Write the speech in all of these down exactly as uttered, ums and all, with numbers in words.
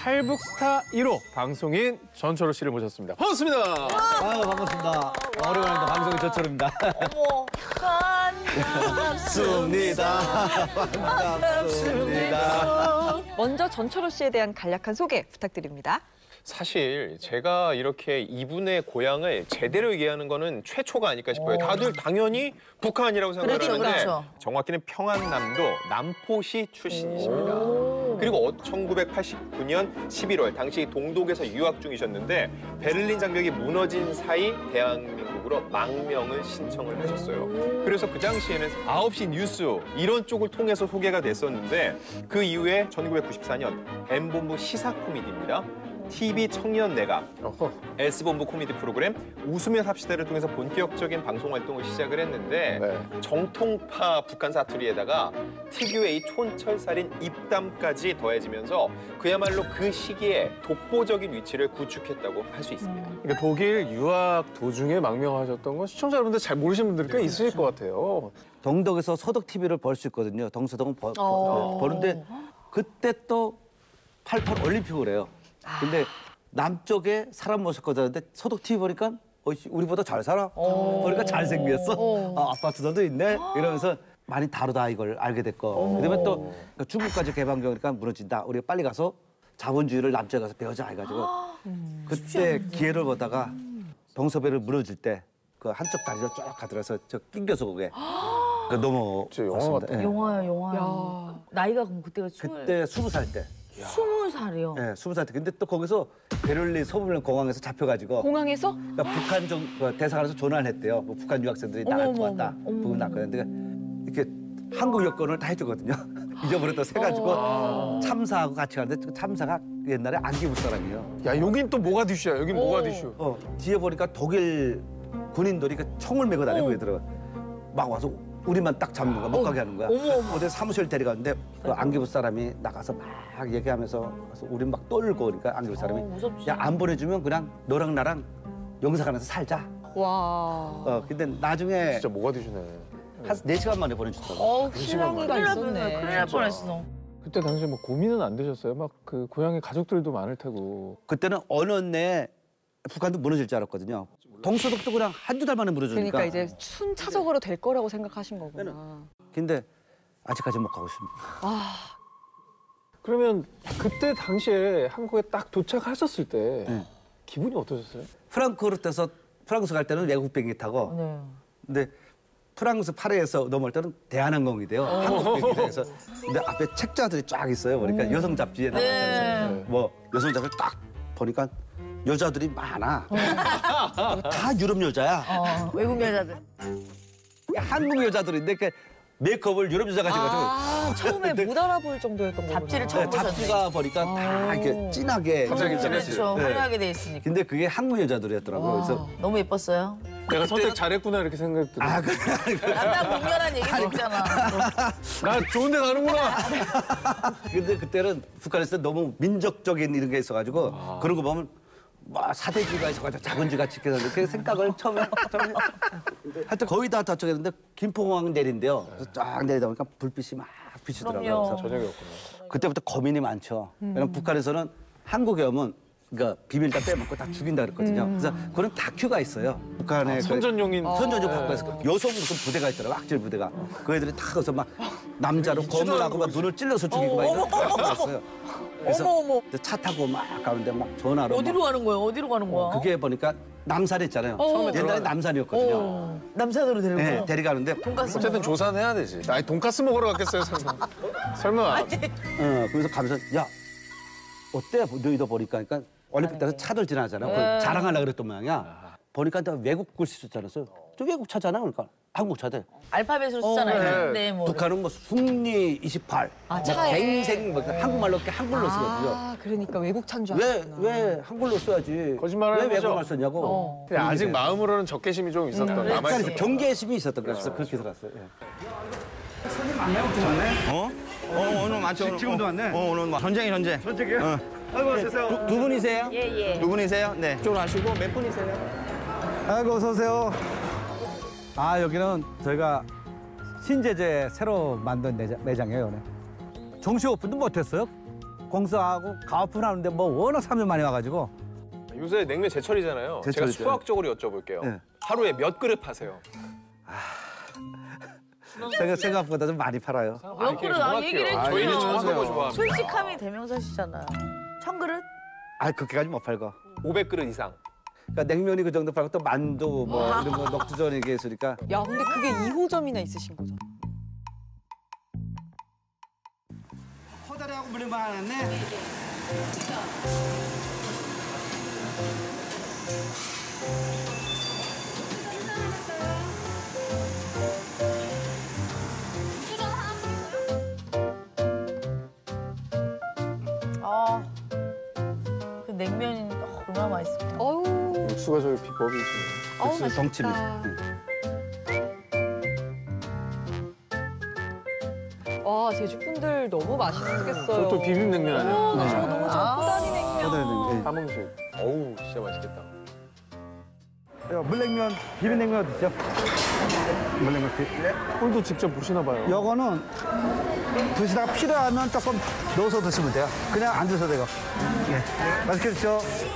탈북스타 일 호 방송인 전철호 씨를 모셨습니다. 반갑습니다. 아유, 반갑습니다. 오래간만에 방송인 전철호입니다. 어머, 반갑습니다. 반갑습니다. 먼저 전철호 씨에 대한 간략한 소개 부탁드립니다. 사실 제가 이렇게 이분의 고향을 제대로 얘기하는 거는 최초가 아닐까 싶어요. 다들 당연히 북한이라고 생각을 그렇죠, 하는데 그렇죠. 정확히는 평안남도 남포시 출신이십니다. 그리고 천구백팔십구 년 십일월 당시 동독에서 유학 중이셨는데 베를린 장벽이 무너진 사이 대한민국으로 망명을 신청을 하셨어요. 그래서 그 당시에는 아홉 시 뉴스 이런 쪽을 통해서 소개가 됐었는데 그 이후에 천구백구십사 년 엠본부 시사 코미디입니다. 티비 청년 내각, S본부 코미디 프로그램 웃으며 삽시다를 통해서 본격적인 방송 활동을 시작을 했는데 네. 정통파 북한 사투리에다가 특유의 이 촌철살인 입담까지 더해지면서 그야말로 그 시기에 독보적인 위치를 구축했다고 할 수 있습니다. 그러니까 독일 유학 도중에 망명하셨던 건 시청자 여러분들 잘 모르시는 분들이 꽤 있으실 것 같아요. 동덕에서 소덕 티비를 벌 수 있거든요. 동서동은 버, 버, 버는데 그때 또 팔십팔 올림픽을 해요. 근데 남쪽에 사람 모셨거든요. 서독 티비 보니까 어, 우리보다 잘 살아. 보니까 잘생겼어. 아, 아파트도 있네. 이러면서 많이 다르다 이걸 알게 됐고. 그다음에 또 중국까지 개방되니까 무너진다. 우리가 빨리 가서 자본주의를 남쪽에 가서 배우자 해가지고 그때 기회를 보다가 동서배를 무너질 때 그 한쪽 다리를 쫙 가들어서 저 낑겨서 그게 그 너무 영화 같다. 네. 영화야, 영화. 나이가 그럼 그때가 스물... 그때 스무 살 때. 스물 살이요? 네, 스무 살 때. 근데 또 거기서 베를린 소뷸른 공항에서 잡혀가지고. 공항에서? 그러니까 북한 정, 그 대사관에서 전화를 했대요. 뭐 북한 유학생들이 나갈 것 같다. 부분 났거든요. 이렇게 한국 여권을 다 해주거든요. 잊어버렸다 세가지고 어. 참사하고 같이 가는데 그 참사가 옛날에 안기부 사람이에요. 야, 여긴 또 모가디슈야. 여긴 모가디슈. 어, 뒤에 보니까 독일 군인들이 그 총을 메고 다니고 그러더라고요. 막 와서 우리만 딱 잡는 거야. 못 가게 하는 거야. 어디 사무실 데려갔는데 그 안기부 사람이 나가서 막 얘기하면서 우리 막 떨고 그러니까 안기부 사람이 어, 야, 안 보내주면 그냥 너랑 나랑 영사관에서 살자. 와. 어, 근데 나중에 진짜 모가디슈네. 한 네 시간 만에 보내주더라고. 어, 실랑이가 있었네. 큰일 날 뻔했어. 그때 당시에 뭐 고민은 안 되셨어요? 막 그 고향에 가족들도 많을 테고. 그때는 어느 내 북한도 무너질 줄 알았거든요. 동서독도 그냥 한두 달 만에 무너지니까. 그러니까 이제 순차적으로 될 거라고 생각하신 거구나. 근데 아직까지 못 가고 있습니다. 아. 그러면 그때 당시에 한국에 딱 도착하셨을 때 네. 기분이 어떠셨어요? 프랑크푸르트에서 프랑스 갈 때는 외국 비행기 타고 네. 근데 프랑스 파리에서 넘어올 때는 대한항공이 돼요. 한국 비행기 돼서 근데 앞에 책자들이 쫙 있어요. 그러니까 음. 여성 잡지에 나왔잖아요. 네. 뭐 여성 잡지 딱 보니까 여자들이 많아. 다 유럽 여자야. 어, 외국 여자들. 한국 여자들인데 그 메이크업을 유럽 여자가 해가지고 아, 처음에 못 알아볼 정도였던 거구나. 잡지를 처음 네, 잡지가 보니까 다 이렇게 진하게 갑자기 진했어요. 그렇죠. 네. 화려하게 돼 있으니까. 근데 그게 한국 여자들이었더라고요. 그래서 너무 예뻤어요. 내가 선택 잘했구나 이렇게 생각했더니 아, 그래. 남자 공연한 얘기도 있잖아. 나 좋은 데 가는구나. 근데 그때는 북한에서 너무 민족적인 이런 게 있어가지고 아. 그런 거 보면 뭐 사대주의가 있어가지고 자본주의가 지켜서 그 생각을 처음에 하여튼 거의 다 도착했는데 김포공항 내린대요. 그래서 쫙 내리다 보니까 불빛이 막 비치더라고요. 그럼요. 그래서 저녁이었구나. 그때부터 고민이 많죠. 왜냐면 북한에서는 한국에 오면 그러니까 비밀 다 빼먹고 다 죽인다 그랬거든요. 그래서 그런 다큐가 있어요. 북한의 아, 선전용인. 그, 선전용 바꿔서 여성 무슨 부대가 있더라고, 악질 부대가. 그 애들이 다 가서 막 남자로 고문하고 막 눈을 찔러서 죽이고 막 이런 거 했어요. 그래서 어머, 어머. 차 타고 막 가는데 막 전화로 어디로 막, 가는 거예요? 어디로 가는 거야? 그게 보니까 남산 있잖아요. 처음에 옛날에 남산이었거든요. 어, 남산으로 데리고 네, 가. 데려가는데 돈가스 어쨌든 먹으러? 조사는 해야 되지. 아니 돈가스 먹으러 갔겠어요 설마. 설마. 어, 그래서 가면서 야 어때 너희도 보니까 그러니까 올림픽 때서 차들 지나잖아요. 네. 그 자랑하려고 그랬던 모양이야. 보니까 또 외국 글씨 썼잖아요. 저 외국 차잖아. 그러니까 한국 차대. 알파벳으로 쓰잖아요. 네, 뭐. 북한은 뭐 숙리 이십팔, 아, 뭐 차에. 갱생 뭐 한국말로 이렇게 한글로 쓰거든요. 아, 그러니까 외국 차인 줄 왜 알았구나. 왜 한글로 써야지? 거짓말을 왜 하는 거죠? 외국말 썼냐고. 어. 근데 아직 마음으로는 적개심이 좀 있었던 약간 남아있었던. 경계심이 있었던 거예요. 그래서 그렇게 들어갔어요. 예. 어? 어, 오늘 많죠. 오늘. 지금도 왔네? 어, 오늘 뭐 전쟁이 전쟁. 선택이요? 어. 아이고, 어서오세요. 두, 두 분이세요? 예, 예. 두 분이세요? 네. 이쪽으로 하시고 몇 분이세요? 아이고, 어서오세요. 아, 여기는 저희가 신제재 새로 만든 매장, 매장이에요. 오늘. 정식 오픈도 못했어요. 공사하고 가오픈 하는데 뭐 워낙 사람들 많이 와가지고 요새 냉면 제철이잖아요. 제가 제철이죠. 수학적으로 여쭤볼게요. 네. 하루에 몇 그릇 파세요? 생각, 생각보다 좀 많이 팔아요. 몇 그릇 아, 얘기를 해줘요. 저희는 정확한 거 좋아합니다. 솔직함이 대명사시잖아요. 천 그릇? 아, 그렇게까지 못 팔고. 오백 그릇 이상. 그러니까 냉면이 그 정도 팔고 또 만두 뭐 이런 거 녹두전 이게 있으니까 야, 근데 그게 이 호점이나 있으신 거죠? 코다리하고 물리만 하네. 아, 그 냉면이 얼마나 맛있을까. 어우, 육수가 저기 비법이시네요. 어우 육수 맛있다. 덩치미. 와, 제주 분들 너무 맛있겠어요. 그것도 비빔냉면 아니에요? 어, 나 네. 저거 너무 좋아. 코다리 냉면. 코다리 냉면. 사몽식. 어우, 진짜 맛있겠다. 물냉면, 비빔냉면 드시죠. 물냉면 비. 꿀도 직접 보시나 봐요. 요거는 드시다가 필요하면 조금 넣어서 드시면 돼요. 그냥 안 드셔도 되고. 예. 맛있게 드시죠.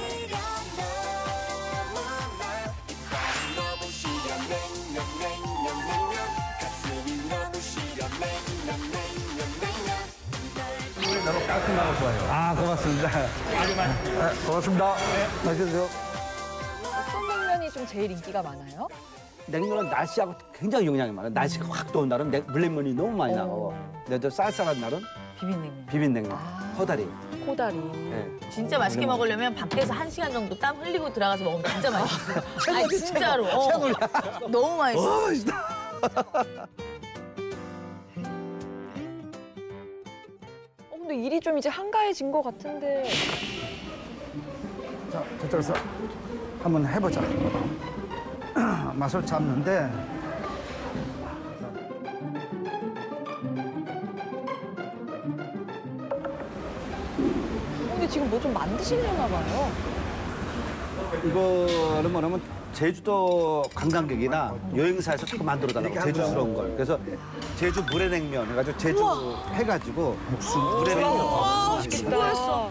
너무 깔끔하고 좋아요. 아, 고맙습니다. 아, 고맙습니다. 맛있게 드세요. 어떤 냉면이 좀 제일 인기가 많아요? 냉면은 날씨하고 굉장히 영향이 많아요. 날씨가 확 더운 날은 냉- 물냉면이 너무 많이 나가고 근데 저 쌀쌀한 날은 비빔냉면. 비빔냉면, 코다리. 코다리. 예. 진짜 맛있게 먹으려면 밖에서 한 시간 정도 땀 흘리고 들어가서 먹으면 진짜 맛있어. 아니 진짜로. 어. 너무 맛있어. 어, 근데 일이 좀 이제 한가해진 것 같은데. 자, 저쪽에서 한번 해보자. 맛을 잡는데 근데 지금 뭐 좀 만드시려나 봐요. 이거는 뭐냐면 제주도 관광객이나 여행사에서 자꾸 만들어 달라고 제주스러운 걸. 그래서 제주 물회냉면 해가지고 제주 해가지고 물회냉면. 아, 맛있겠다.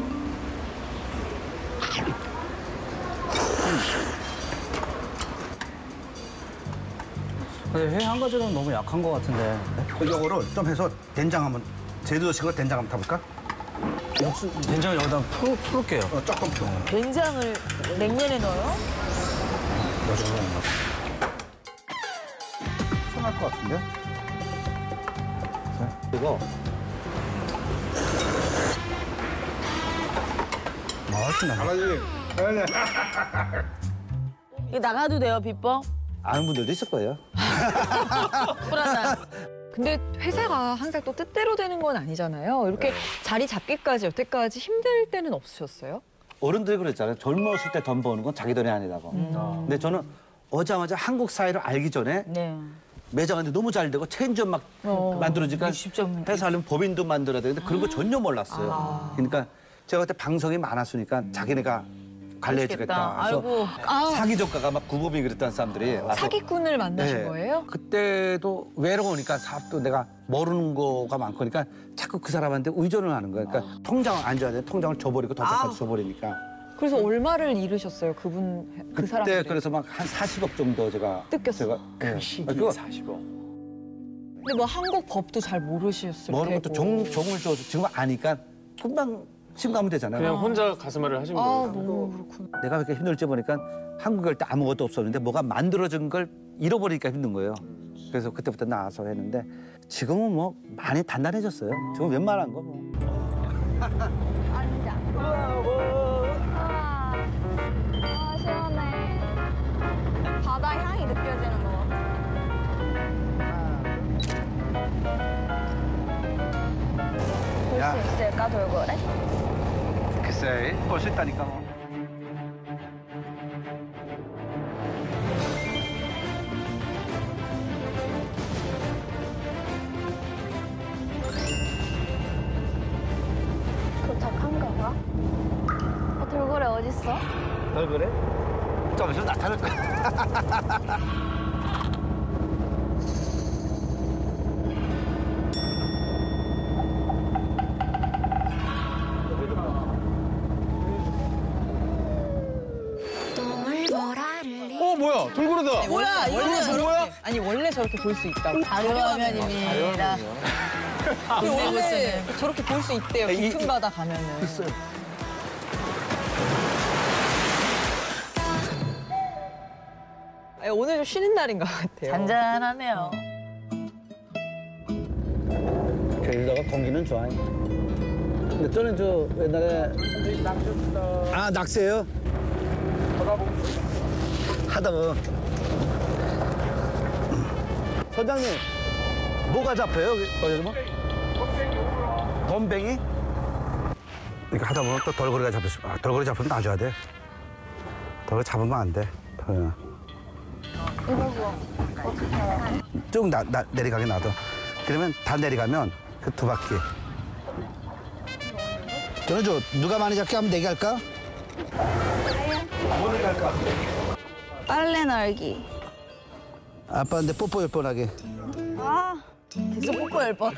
회 한 가지는 너무 약한 것 같은데. 이거를 좀 해서 된장 한번 제주도식으로 된장 한번 타볼까? 육수 된장을 여기다 풀, 풀을게요. 어, 조금 펴. 된장을 냉면에 넣어요? 순할 것 같은데? 이거 맛있네. 이거 나가도 돼요 비법? 아는 분들도 있을 거예요. 불안한. 근데 회사가 항상 또 뜻대로 되는 건 아니잖아요. 이렇게 자리 잡기까지 여태까지 힘들 때는 없으셨어요? 어른들이 그랬잖아요. 젊었을 때 돈 버는 건 자기 돈이 아니라고. 근데 저는 오자마자 한국 사회를 알기 전에 네. 매장한테 너무 잘 되고 체인점 막 어, 만들어지니까 육십 점. 회사 하려면 법인도 만들어야 되는데 그런 거 전혀 몰랐어요. 그러니까 제가 그때 방송이 많았으니까 자기네가 관리해주겠다. 맛있겠다. 그래서 아이고. 사기 조카가 막 구범이 그랬던 사람들이 와서 사기꾼을 만나신 네. 거예요? 그때도 외로우니까 사업도 내가 모르는 거가 많으니까 자꾸 그 사람한테 의존을 하는 거야. 그러니까 통장을 안 줘야 돼. 통장을 줘버리고 돈까지 줘버리니까. 그래서 얼마를 잃으셨어요, 그분, 그 그때 사람들이? 그래서 막 한 사십억 정도 제가 뜯겼어. 제가 예. 시기에 그거 사십억. 근데 뭐 한국 법도 잘 모르셨을 모르는 테고. 것도 종, 종을 줘서 지금 아니까 금방 신고하면 되잖아요. 그냥 혼자 가슴앓이를 하신 아, 거예요. 너무 그렇구나. 내가 왜 이렇게 힘들지 보니까 한국에 갈 때 아무것도 없었는데 뭐가 만들어진 걸 잃어버리니까 힘든 거예요. 그래서 그때부터 나와서 했는데 지금은 뭐 많이 단단해졌어요. 지금 웬만한 거 뭐. 앉아. 아, 아, 시원해. 바다 향이 느껴지는 거 같아. 볼 야. 수 있을까, 돌고래? 글쎄, 볼 수 있다니까 뭐. 도착한가 봐. 아, 돌고래 어딨어? 얼굴에? 좀 있으면 나타날 거야. 뭐야, 원래 이거는 저렇게 아니 원래 저렇게 볼 수 있다고. 자료화면입니다. 아니, 원래 저렇게 볼 수 있대요. 이- 깊은 바다 가면은. 아니, 오늘 좀 쉬는 날인 것 같아요. 잔잔하네요. 제주도가 공기는 좋아요. 근데 저는 저 옛날에 아 낙서요? 하다가 선장님 뭐가 잡혀요? 어디 뭐? 덤뱅이? 이렇게 하다 보면 또 돌고래가 잡혔어. 아, 돌고래 잡히면 놔줘야 돼. 돌고래 잡으면 안 돼. 어. 쭉 나, 나, 내려가게 놔둬. 그러면 다 내려가면 그 두 바퀴. 저는 저 누가 많이 잡게 하면 내게 할까? 빨래 널기. 아빠한테 뽀뽀 열 번 하게. 아, 계속 뽀뽀 열 번.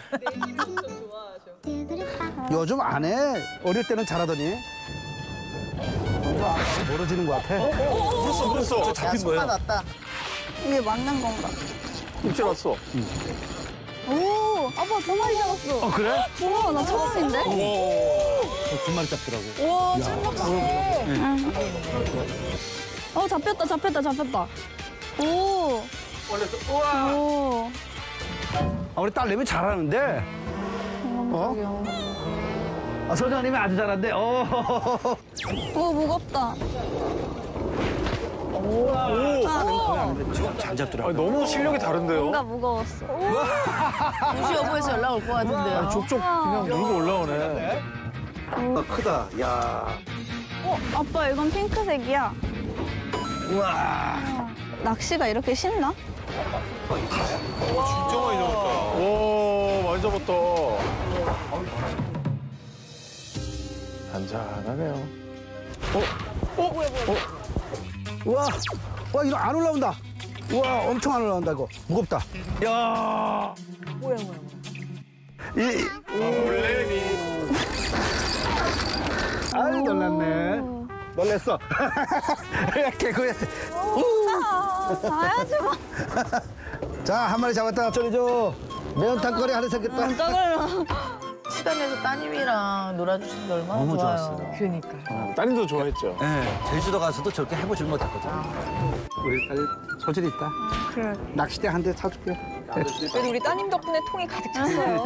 요즘 안 해. 어릴 때는 잘하더니. 멀어지는 것 같아. 물었어, 물었어. 잡힌 거예요? 났다. 이게 맞는 건가? 입질 왔어. 오, 아빠 두 마리 잡았어. 어, 그래? 우와, 나 처음인데? 두 마리 잡더라고. 우와, 참먹시네. 어, 잡혔다, 잡혔다, 잡혔다. 오. 우와. 오. 아, 우리 딸내미 잘하는데. 어? 아, 소장님이 아주 잘한데. 어. 오, 무겁다. 잘 잡더라고. 아니, 너무 실력이 다른데요? 뭔가 무거웠어. 도시 여부에서 연락 올 것 같은데요. 아니, 족족 그냥 물고 올라오네. 아, 크다. 야. 어, 아빠, 이건 핑크색이야. 우와. 낚시가 이렇게 신나? 진짜 많이 잡았다. 오, 많이 잡았다. 잔잔하네요. 우와. 와, 이거 안 올라온다. 우와, 엄청 안 올라온다, 이거. 무겁다. 야. 뭐야, 뭐야. 이. 블랙이. 아유, 놀랐네. 놀랬어. 개구리. 아, 나야지 마. 자, 한 마리 잡았다. 저리 줘. 매운탕거리 하나 생겼다. 저걸로. 시간 내서 따님이랑 놀아주신 게 얼마나 너무 좋아요. 좋았어요. 그러니까요. 어, 따님도 좋아했죠? 네, 제주도 가서도 저렇게 해보질 못했거든. 우리 딸 소질이 있다. 그래. 낚싯대 한 대 사줄게. 그래도 우리 따님 덕분에 통이 가득 찼어요.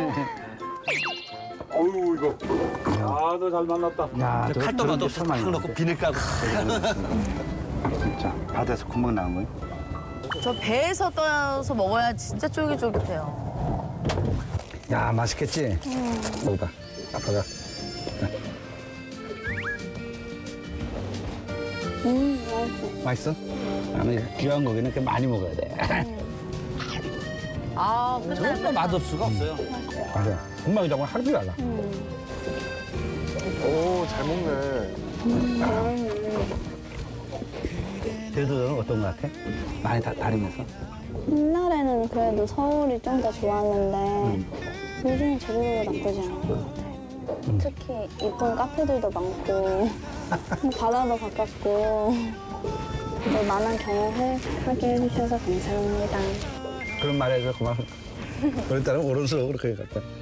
어유 이거. 아, 너 잘 만났다. 야, 저- 칼도 저런 맛도 게 없어. 참 탁 많이 넣고 비닐 까고. 진짜 바다에서 구멍 나는 거야. 저 배에서 떠서 먹어야 진짜 쫄깃쫄깃해요. 야, 맛있겠지? 먹어봐. 아빠가. 음, 맛있어? 나는 귀한 고기는 이렇게 많이 먹어야 돼. 아, 끝날 정말 맛없을 수가 없어요. 맞아. 엄마가 정말 하루 종일 알아. 오, 잘 먹네. 제주도는 어떤 거 같아? 많이 다, 다니면서? 옛날에는 그래도 서울이 좀 더 좋았는데 요즘은 제주도가 나쁘지 않은 것 같아요. 특히 이쁜 카페들도 많고 바다도 가깝고 또 많은 경험을 하게 해주셔서 감사합니다. 그런 말에 해서 고마워. 우리 딸은 오른손으로 그렇게 갔다.